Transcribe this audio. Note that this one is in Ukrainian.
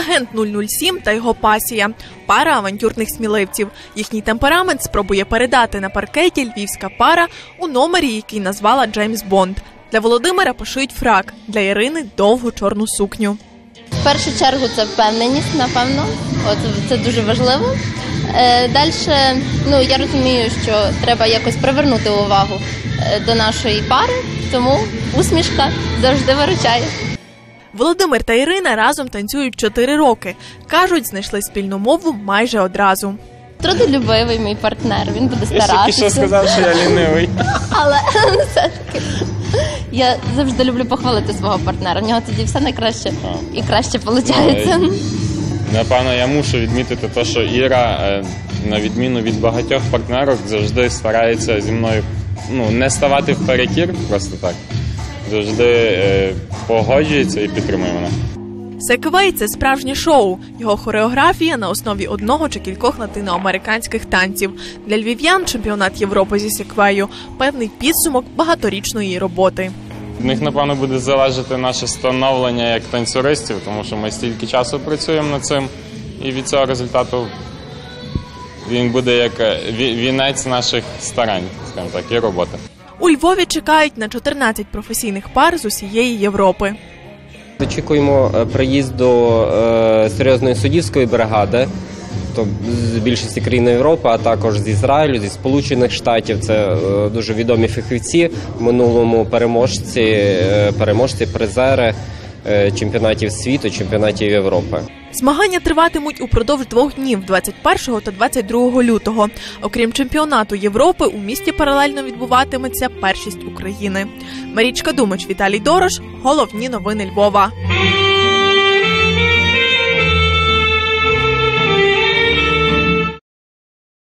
Агент 007 та його пасія – пара авантюрних сміливців. Їхній темперамент спробує передати на паркеті львівська пара у номері, який назвала Джеймс Бонд. Для Володимира пошиють фрак, для Ірини – довгу чорну сукню. В першу чергу це впевненість, напевно. Це дуже важливо. Далі, я розумію, що треба якось привернути увагу до нашої пари, тому усмішка завжди виручає. Володимир та Ірина разом танцюють 4 роки. Кажуть, знайшли спільну мову майже одразу. Трудолюбивий мій партнер, він буде старатися. Я тільки що сказав, що я лінивий. Але все-таки я завжди люблю похвалити свого партнера. В нього тоді все найкраще і краще виходить. Напевно, я мушу відмітити те, що Іра, на відміну від багатьох партнерок, завжди старається зі мною не ставати в перекір, просто так. Завжди погоджується і підтримує мене. Секвей – це справжнє шоу. Його хореографія на основі одного чи кількох латиноамериканських танців. Для львів'ян чемпіонат Європи зі секвею – певний підсумок багаторічної роботи. В них, напевно, буде залежати наше становлення як танцюристів, тому що ми стільки часу працюємо над цим, і від цього результату він буде як вінець наших старань, скажімо так, і роботи. У Львові чекають на 14 професійних пар з усієї Європи. Очікуємо приїзду серйозної суддівської бригади, з більшості країн Європи, а також з Ізраїлю, зі Сполучених Штатів. Це дуже відомі фахівці, в минулому переможці, призери чемпіонатів світу, чемпіонатів Європи. Змагання триватимуть упродовж 2 днів – 21 та 22 лютого. Окрім чемпіонату Європи, у місті паралельно відбуватиметься першість України. Марічка Думач, Віталій Дорош. Головні новини Львова.